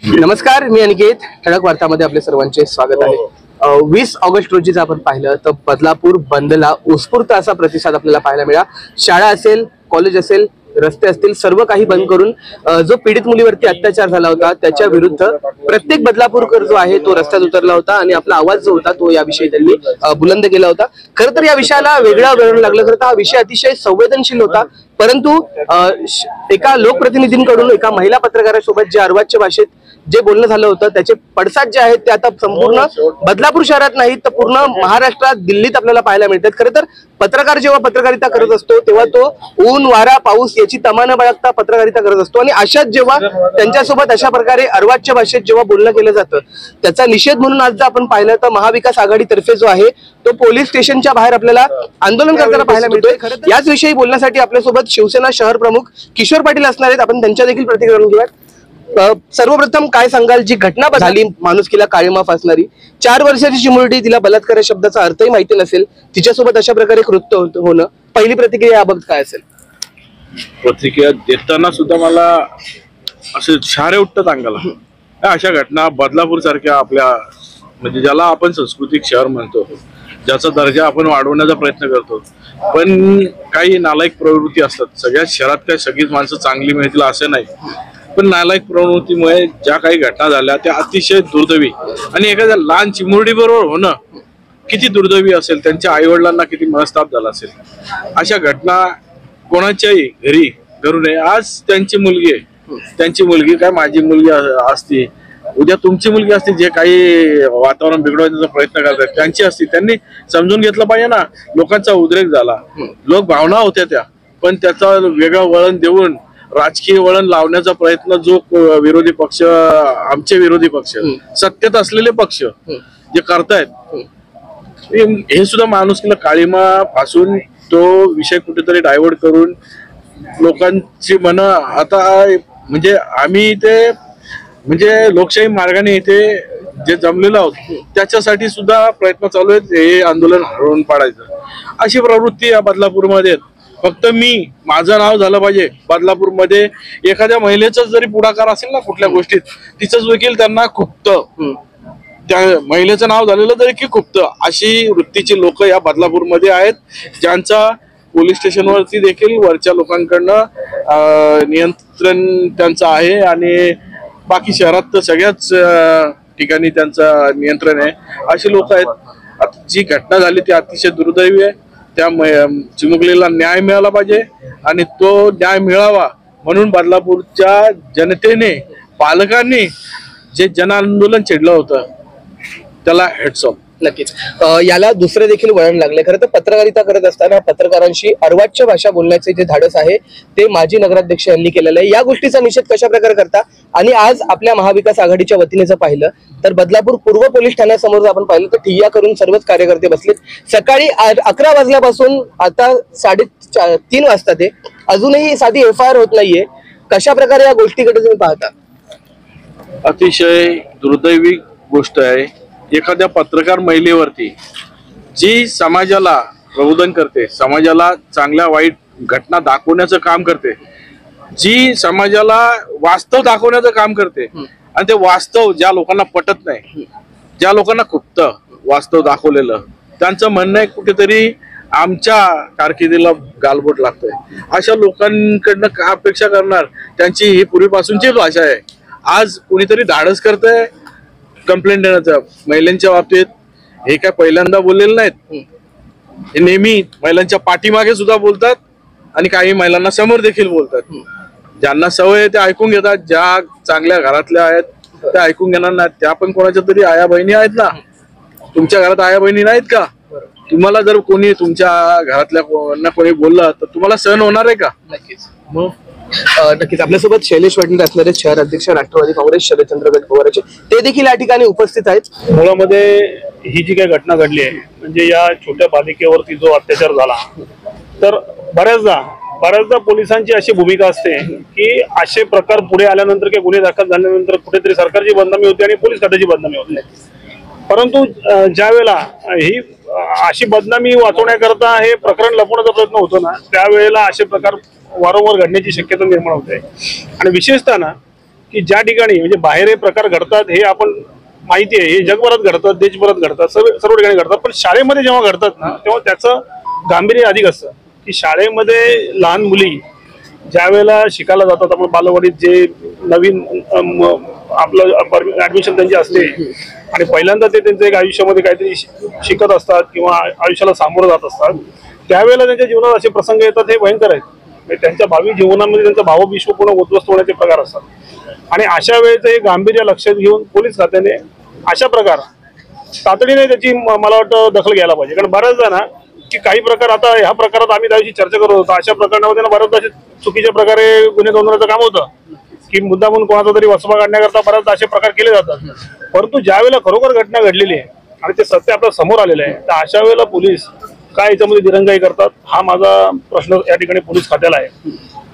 नमस्कार, मी अनिकेत. ठळक वार्तामध्ये आपले सर्वांचे स्वागत आहे. 20 ऑगस्ट रोजी जर आपण पाहिलं तर बदलापूर बंदला उत्स्फूर्त असा प्रतिसाद आपल्याला पाहायला मिळाला. शाळा असेल, कॉलेज असेल, रस्ते असतील, सर्व काही बंद करून जो पीडित मुलीवरती अत्याचार झाला होता त्याच्या विरुद्ध प्रत्येक बदलापूरकर जो आहे तो रस्त्यात उतरला होता आणि आपला आवाज जो होता तो याविषयी त्यांनी बुलंद केला होता. खरं तर या विषयाला वेगळं वळण लागलं. खरं तर हा विषय अतिशय संवेदनशील होता, परंतु एका लोकप्रतिनिधींकडून एका महिला पत्रकारासोबत जे अर्वाच्य भाषेत जे बोलणं झालं होतं त्याचे पडसाद जे आहेत ते आता संपूर्ण बदलापूर शहरात नाही तर पूर्ण महाराष्ट्रात, दिल्लीत आपल्याला पाहायला मिळतात. खरं तर पत्रकार जेव्हा पत्रकारिता करत असतो तेव्हा तो ऊन, वारा, पाऊस याची तमा न बाळगता पत्रकारिता करत असतो आणि अशाच जेव्हा त्यांच्यासोबत अशा प्रकारे अर्वाच्य भाषेत जेव्हा बोलणं केलं जातं त्याचा निषेध म्हणून आज जर आपण पाहिलं तर महाविकास आघाडीतर्फे जो आहे तो पोलीस स्टेशनच्या बाहेर आपल्याला आंदोलन करताना पाहायला मिळतोय. याच विषयी बोलण्यासाठी आपल्यासोबत शिवसेना शहर प्रमुख किशोर पाटील असणार आहेत. आपण त्यांच्या देखील प्रतिक्रिया घेऊयात. सर्वप्रथम काय सांगाल, जी घटना झाली माणुसकीला काळीमा फासणारी, 4 वर्षाची चिमुरडी, तिला बलात्कार या शब्दाचा अर्थही माहिती नसेल, तिच्यासोबत अशा प्रकारे कृत्य होणं, पहिली प्रतिक्रिया याबाबत काय असेल? प्रतिक्रिया देताना सुद्धा मला असे शारे उठतात अंगाला. अशा घटना बदलापूर सारख्या आपल्या म्हणजे ज्याला आपण सांस्कृतिक शहर म्हणतो, ज्याचा दर्जा आपण वाढवण्याचा प्रयत्न करतो, पण काही नालायक प्रवृत्ती असतात. सगळ्याच शहरात काय सगळीच माणसं चांगली मिळतील असं नाही, पण नालायक प्रवृत्तीमुळे ज्या काही घटना झाल्या त्या अतिशय दुर्दैवी आणि एखाद्या लहान चिमुरडी बरोबर होणं किती दुर्दैवी असेल, त्यांच्या आई वडिलांना किती मनस्ताप झाला असेल. अशा घटना कोणाच्याही घरी घडू नये. आज त्यांची मुलगी काय माझी मुलगी असती, उद्या तुमची मुलगी असते, जे काही वातावरण बिघडवण्याचा प्रयत्न करतात त्यांची असती. त्यांनी समजून घेतलं पाहिजे ना. लोकांचा उद्रेक झाला, लोक भावना होत्या त्या, पण त्याचा वेगळं वळण देऊन राजकीय वळण लावण्याचा प्रयत्न जो विरोधी पक्ष, आमचे विरोधी पक्ष, सत्तेत असलेले पक्ष जे करतायत, हे सुद्धा माणुसकीला काळीमा फासून तो विषय कुठेतरी डायव्हर्ट करून लोकांची मन आता म्हणजे आम्ही इथे म्हणजे लोकशाही मार्गाने इथे जे जमलेलो आहोत त्याच्यासाठी सुद्धा प्रयत्न चालू आहेत हे आंदोलन हरवून पाडायचं. अशी प्रवृत्ती या बदलापूरमध्ये. फक्त माझं नाव झालं पाहिजे बदलापूरमध्ये, एखाद्या महिलेचा जरी पुढाकार असेल ना कुठल्या गोष्टीत, तिचंच देखील त्यांना खुपतं, त्या महिलेचं नाव झालेलं तरी की खुपतं. अशी वृत्तीची लोक या बदलापूरमध्ये आहेत, ज्यांचा पोलीस स्टेशनवरती देखील वरच्या लोकांकडनं नियंत्रण त्यांचं आहे आणि बाकी शहरात तर सगळ्याच ठिकाणी त्यांचं नियंत्रण आहे. अशी लोक आहेत. आता जी घटना झाली ती अतिशय दुर्दैवी आहे. त्या चिमुकलीला न्याय मिळाला पाहिजे आणि तो न्याय मिळावा म्हणून बदलापूरच्या जनतेने, पालकांनी जे जन आंदोलन छेडलं होतं त्याला हेड्स ऑफ. नक्कीच याला दुसरे देखील वळण लागले. खरं तर पत्रकारिता करत असताना पत्रकारांशी अर्वाच्य भाषा बोलण्याचे जे धाडस आहे ते माजी नगराध्यक्ष यांनी केलेलं आहे. या गोष्टीचा निषेध कशा प्रकारे करता? आणि आज आपल्या महाविकास आघाडीच्या वतीने जर पाहिलं तर बदलापूर पूर्व पोलीस ठाण्यासमोर आपण पाहिलं तर ठिय्या करून सर्वच कार्यकर्ते बसलेत. सकाळी 11 वाजल्यापासून आता 3:30 वाजता ते अजूनही साधी FIR होत नाहीये. कशा प्रकारे या गोष्टीकडे तुम्ही पाहता? अतिशय दुर्दैवी गोष्ट आहे. एखाद्या पत्रकार महिलेवरती जी समाजाला प्रबोधन करते, समाजाला चांगल्या वाईट घटना दाखवण्याचं काम करते, जी समाजाला वास्तव दाखवण्याचं काम करते, आणि ते वास्तव ज्या लोकांना पटत नाही, ज्या लोकांना खुपतं वास्तव दाखवलेलं, त्यांचं म्हणणं आहे कुठेतरी आमच्या कारकिर्दीला गालबोट लागतोय. अशा लोकांकडनं काय अपेक्षा करणार? त्यांची ही पूर्वीपासूनची भाषा आहे. आज कोणीतरी धाडस करतंय कंप्लेंट देण्याचं महिलांच्या बाबतीत. हे काय पहिल्यांदा बोललेलं नाहीत, हे नेहमी महिलांच्या पाठीमागे सुद्धा बोलतात आणि काही महिलांना समोर देखील बोलतात. ज्यांना सवय आहे ते ऐकून घेतात, ज्या चांगल्या घरातल्या आहेत त्या ऐकून घेणार नाहीत. त्या पण कोणाच्या तरी आया बहिणी आहेत ना. तुमच्या घरात आया बहिणी नाहीत का? तुम्हाला जर कोणी तुमच्या घरातल्या कोणी बोललं तर तुम्हाला सहन होणार आहे का? नक्कीच. नक्कीच आपल्यासोबत शैलेश पाटील असणारे शहर अध्यक्ष राष्ट्रवादी काँग्रेस शरदचंद्र गटपवारचे, ते देखील या ठिकाणी उपस्थित आहेत. मुळामध्ये ही जी काही घटना घडली आहे म्हणजे या छोट्या बालिकेवरती जो अत्याचार झाला, तर बऱ्याचदा पोलिसांची अशी भूमिका असते की असे प्रकार पुढे आल्यानंतर किंवा गुन्हे दाखल झाल्यानंतर कुठेतरी सरकारची बदनामी होते आणि पोलीस खात्याची बदनामी होते. परंतु ज्या वेळेला ही अशी बदनामी वाचवण्याकरता हे प्रकरण लपवण्याचा प्रयत्न होतो ना, त्यावेळेला असे प्रकार वारंवार घडण्याची शक्यता निर्माण होते. आणि विशेषतः ना की ज्या ठिकाणी म्हणजे बाहेर हे प्रकार घडतात हे आपण माहिती आहे, हे जगभरात घडतात, देशभरात घडतात, सर्व ठिकाणी घडतात, पण शाळेमध्ये जेव्हा घडतात ना तेव्हा त्याचं गांभीर्य अधिक असतं. की शाळेमध्ये लहान मुली ज्या वेळेला शिकायला जातात, आपण बालवाडीत जे नवीन आपलं ऍडमिशन त्यांची असते आणि पहिल्यांदा ते त्यांचं एक आयुष्यामध्ये काहीतरी शिकत असतात किंवा आयुष्याला सामोरं जात असतात, त्यावेळेला त्यांच्या जीवनात असे प्रसंग येतात हे भयंकर आहेत. म्हणजे त्यांच्या भावी जीवनामध्ये त्यांचं भावविश्व पूर्ण उद्ध्वस्त होण्याचे प्रकार असतात. आणि अशा वेळेचं हे गांभीर्य लक्षात घेऊन पोलीस खात्याने अशा प्रकार तातडीने त्याची मला वाटतं दखल घ्यायला पाहिजे. कारण बऱ्याचदा ना की काही प्रकार, आता ह्या प्रकारात आम्ही त्याविषयी चर्चा करत होतो, अशा प्रकरणामध्ये ना बऱ्याचदा असे चुकीच्या प्रकारे गुन्हे नोंदवण्याचं काम होतं की मुद्दा म्हणून कोणाचा तरी वसवा काढण्याकरता बऱ्याचदा असे प्रकार केले जातात. परंतु ज्या वेळेला खरोखर घटना घडलेली आहे आणि ते सत्य आपल्या समोर आलेलं आहे, तर अशा वेळेला पोलीस काय याच्यामध्ये दिरंगाई करतात हा माझा प्रश्न या ठिकाणी पोलीस खात्याला आहे.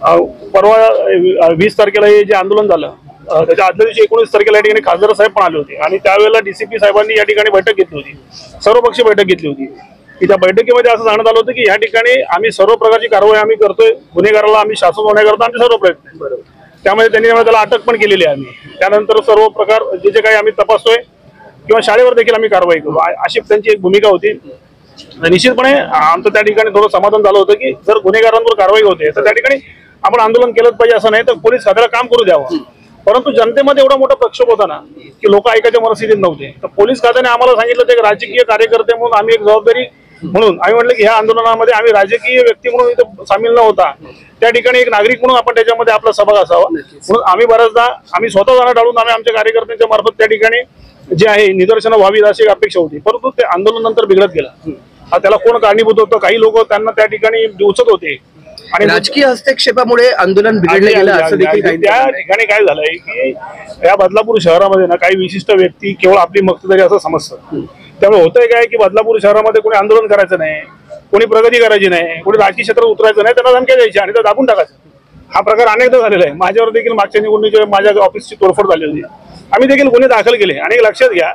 परवा 20 तारखेला हे जे आंदोलन झालं त्याच्या आदल्या दिवशी 19 तारखेला या ठिकाणी खासदार साहेब पण आले होते आणि त्यावेळेला डीसीपी साहेबांनी या ठिकाणी बैठक घेतली होती, सर्वपक्षीय बैठक घेतली होती. की त्या बैठकीमध्ये असं सांगण्यात आलं होतं की या ठिकाणी आम्ही सर्व प्रकारची कारवाई आम्ही करतोय, गुन्हेगाराला आम्ही शासन होण्याकरता आमचे सर्व प्रयत्न बरोबर. त्यामुळे त्यांनी त्याला अटक पण केलेली आहे आम्ही. त्यानंतर सर्व प्रकार जे काही आम्ही तपासतोय किंवा शाळेवर देखील आम्ही कारवाई करू अशी त्यांची एक भूमिका होती. निश्चितपणे आमचं त्या ठिकाणी थोडं समाधान झालं होतं की जर गुन्हेगारांवर कारवाई होते तर त्या ठिकाणी आपण आंदोलन केलंच पाहिजे असं नाही, तर पोलीस खात्याला काम करू द्यावं. परंतु जनतेमध्ये एवढा मोठा प्रक्षोभ होता ना की लोक ऐकायच्या मनस्थितीत नव्हते, तर पोलीस खात्याने आम्हाला सांगितलं ते राजकीय कार्यकर्ते म्हणून आम्ही एक जबाबदारी म्हणून आम्ही म्हटलं की ह्या आंदोलनामध्ये आम्ही राजकीय व्यक्ती म्हणून इथं सामील न होता त्या ठिकाणी एक नागरिक म्हणून आपण त्याच्यामध्ये आपला सहभाग असावा. म्हणून आम्ही बऱ्याचदा आम्ही स्वतः जाणं टाळून आम्ही आमच्या कार्यकर्त्यांच्या मार्फत त्या ठिकाणी जे आहे निदर्शनं व्हावी अशी अपेक्षा होती, परंतु ते आंदोलन नंतर बिघडत गेलं. त्याला कोण कारणीभूत होतं, काही लोक त्यांना त्या ठिकाणी दिवसत होते आणि राजकीय हस्तक्षेपामुळे आंदोलन बिघडलं गेलं असं देखील त्या ठिकाणी काय झालंय की या बदलापूर शहरामध्ये ना काही विशिष्ट व्यक्ती केवळ आपली मक्तेदारी असं समजतं. त्यामुळे होतंय काय की बदलापूर शहरामध्ये कोणी आंदोलन करायचं नाही, कोणी प्रगती करायची नाही, कोणी राजकीय क्षेत्रात उतरायचं नाही, त्यांना धमक्या द्यायच्या आणि त्या दाबून टाकायचं. हा प्रकार अनेकदा झालेला आहे. माझ्यावर देखील मागच्या निवडणुकीच्या माझ्या ऑफिसची तोडफोड झाली होती, आम्ही देखील गुन्हे दाखल केले. आणि लक्षात घ्या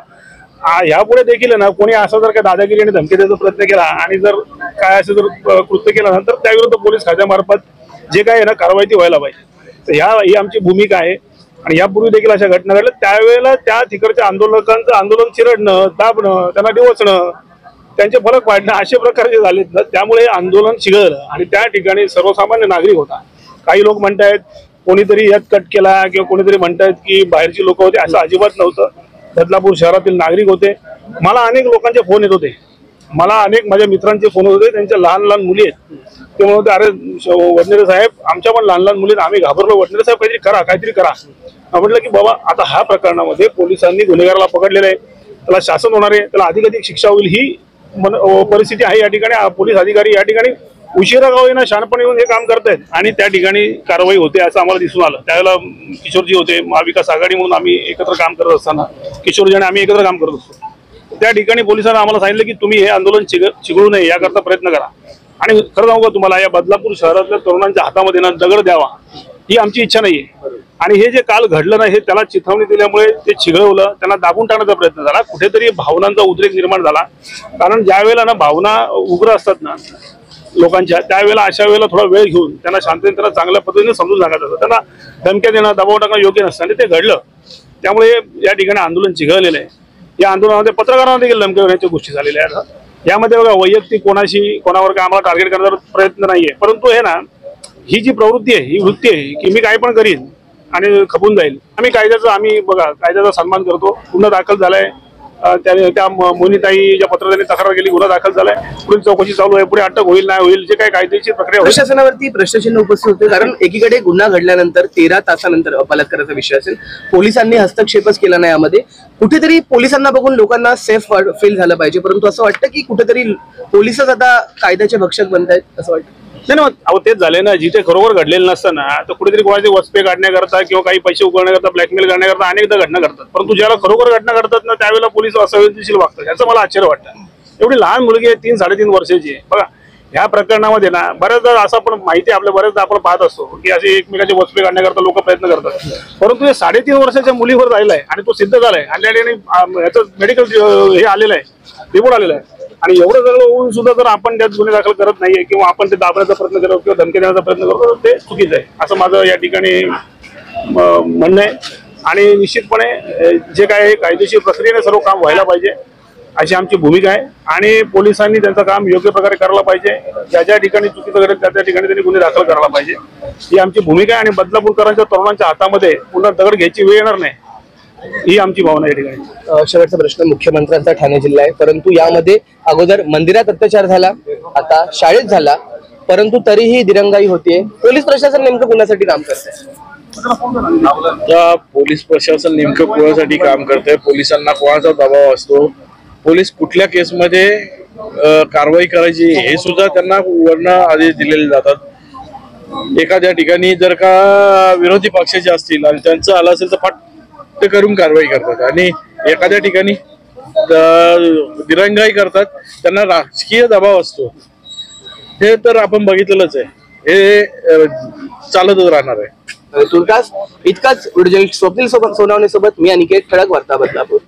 यापुढे देखील ना कोणी असं जर काय दादागिरी आणि धमकी द्यायचा प्रयत्न केला आणि जर काय असं जर कृत्य केलं तर त्याविरुद्ध पोलीस खात्यामार्फत जे काय आहे ना कारवाई ती व्हायला पाहिजे. तर ही आमची भूमिका आहे. आणि यापूर्वी देखील अशा घटना घडल्या, त्यावेळेला त्या तिकडच्या आंदोलकांचं आंदोलन चिरडणं, दाबणं, त्यांना डिवचणं, त्यांचे फलक पाडणं असे प्रकार जे झालेत ना त्यामुळे आंदोलन चिघळलं आणि त्या ठिकाणी सर्वसामान्य नागरिक होता. काही लोक म्हणतायत कोणीतरी यात कट केला किंवा कोणीतरी म्हणतायत की बाहेरची लोक होते, असं अजिबात नव्हतं. बदलापूर शहरातील नागरिक होते. मला अनेक लोकांचे फोन येत होते, मला अनेक माझ्या मित्रांचे फोन होते, त्यांच्या लहान लहान मुली आहेत. ते म्हणत होते अरे वडनेरे साहेब आमच्या पण लहान लहान मुली आहेत, आम्ही घाबरलो, वडनेरे साहेब काहीतरी करा. म्हटलं की बाबा आता ह्या प्रकरणामध्ये पोलिसांनी गुन्हेगाराला पकडलेलं आहे, त्याला शासन होणार आहे, त्याला अधिकाधिक शिक्षा होईल ही परिस्थिती आहे. या ठिकाणी पोलीस अधिकारी या ठिकाणी उशिरा का होईना शहाणपणे येऊन हे काम करतायत आणि त्या ठिकाणी कारवाई होते असं आम्हाला दिसून आलं. त्यावेळेला किशोरजी होते, महाविकास आघाडी म्हणून आम्ही एकत्र काम करत असताना किशोरजी आणि आम्ही एकत्र काम करत असतो. त्या ठिकाणी पोलिसांना आम्हाला सांगितलं की तुम्ही हे आंदोलन चिघळू नये याकरता प्रयत्न करा. आणि खरं सांगू का तुम्हाला, या बदलापूर शहरातल्या तरुणांच्या हातामध्ये ना दगड द्यावा ही आमची इच्छा नाहीये. आणि हे जे काल घडलं ना हे त्याला चिथावणी दिल्यामुळे ते चिघळवलं, त्यांना दाबून टाकण्याचा प्रयत्न झाला, कुठेतरी भावनांचा उद्रेक निर्माण झाला. कारण ज्या वेळेला ना भावना उग्र असतात ना लोकांच्या, त्यावेळेला अशा वेळेला थोडा वेळ घेऊन त्यांना शांततेने त्यांना चांगल्या पद्धतीने समजून सांगायचं असतं, त्यांना धमक्या देणं, दबाव टाकणं योग्य नसतं आणि ते घडलं. त्यामुळे या ठिकाणी आंदोलन चिघळलेलं आहे. या आंदोलनामध्ये पत्रकारांना देखील धमक्या देण्याच्या गोष्टी झालेल्या आहेत. यामध्ये बघा वैयक्तिक कोणावर काय आम्हाला टार्गेट करण्याचा प्रयत्न नाहीये, परंतु हे ना ही जी प्रवृत्ती आहे, ही वृत्ती आहे की मी काय पण करीन आणि खपून जाईल. आम्ही बघा कायद्याचा सन्मान करतो. गुन्हा दाखल झालाय, त्या मोनिताई ज्या पत्रकारांनी तक्रार केली, गुन्हा दाखल झालाय, पुढील चौकशी चालू आहे, पुढे अटक होईल नाही होईल जे काही कायदेशीर प्रक्रिया होईल. प्रशासनावरती प्रश्नचिन्ह उपस्थित होते, कारण एकीकडे गुन्हा घडल्यानंतर 13 तासानंतर बलात्काराचा विषय असेल, पोलिसांनी हस्तक्षेपच केला नाही. यामध्ये कुठेतरी पोलिसांना बघून लोकांना सेफ फील झालं पाहिजे, परंतु असं वाटतं की कुठेतरी पोलिसच आता कायद्याचे भक्षक बनतायत असं वाटतं. नाही अहो तेच झाले ना, जिथे खरोखर घडलेलं नसतं ना तर कुठेतरी कोणाचे वसपे काढण्याकरता किंवा काही पैसे उकळण्याकरता, ब्लॅकमेल करण्याकरता अनेकदा घटना घडतात. परंतु ज्याला खरोखर घटना घडतात ना त्यावेळेला पोलीस असंवेदनशील वागतात, याचं मला आश्चर्य वाटतं. एवढी लहान मुलगी आहे, 3-3.5 वर्षाची आहे. बघा ह्या प्रकरणामध्ये ना बऱ्याचदा असं पण माहिती आपल्या बऱ्याचदा आपण पाहत असतो की असे एकमेकाचे वसपे काढण्याकरता लोक प्रयत्न करतात. परंतु हे 3.5 वर्षाच्या मुलीवर राहिला आहे आणि तो सिद्ध झालाय आणि त्या ठिकाणी याचं मेडिकल हे आलेलं आहे, रिपोर्ट आलेला आहे. आणि एवढं सगळं होऊन सुद्धा जर आपण त्यात गुन्हे दाखल करत नाहीये किंवा आपण ते दाबण्याचा प्रयत्न करतो किंवा धमकी देण्याचा प्रयत्न करतो ते चुकीचं आहे असं माझं या ठिकाणी म्हणणं आहे. आणि निश्चितपणे जे काय आहे कायदेशीर प्रक्रियेने सर्व काम व्हायला पाहिजे अशी आमची भूमिका आहे. आणि पोलिसांनी त्यांचं काम योग्य प्रकारे करायला पाहिजे. ज्या ज्या ठिकाणी चुकीचं घडेल त्या ठिकाणी त्यांनी गुन्हे दाखल करायला पाहिजे ही आमची भूमिका आहे. आणि बदलापूरकरांच्या तरुणांच्या हातामध्ये पुन्हा दगड घ्यायची वेळ येणार नाही ही आमची भावना या ठिकाणी. शेवटचा प्रश्न, मुख्यमंत्र्यांचा ठाणे जिल्हा आहे, परंतु यामध्ये अगोदर मंदिरात अत्याचार झाला, आता शाळेत झाला, परंतु तरीही दिरंगाई होतीये. पोलीस प्रशासन नेमकं कुणासाठी काम करतंय? आता पोलीस प्रशासन नेमकं कोणासाठी काम करतंय, पोलिसांना कोणाचा दबाव असतो, पोलीस कुठल्या केसमध्ये कारवाई करायची हे सुद्धा त्यांना वर्ण आदेश दिलेले जातात. एखाद्या ठिकाणी जर का विरोधी पक्षाचे असतील आणि त्यांचं आलं असेल तर फट करून कारवाई करतात आणि एखाद्या ठिकाणी दिरंगाई करतात, त्यांना राजकीय दबाव असतो. हे तर आपण बघितलेलंच आहे, हे चालतच राहणार आहे. तुर्तास इतकाच व्हिडिओ जर्नलिस्ट स्वप्नील सोनवणे सोबत मी अनिकेत, ठळक वार्ता, बदलापूर.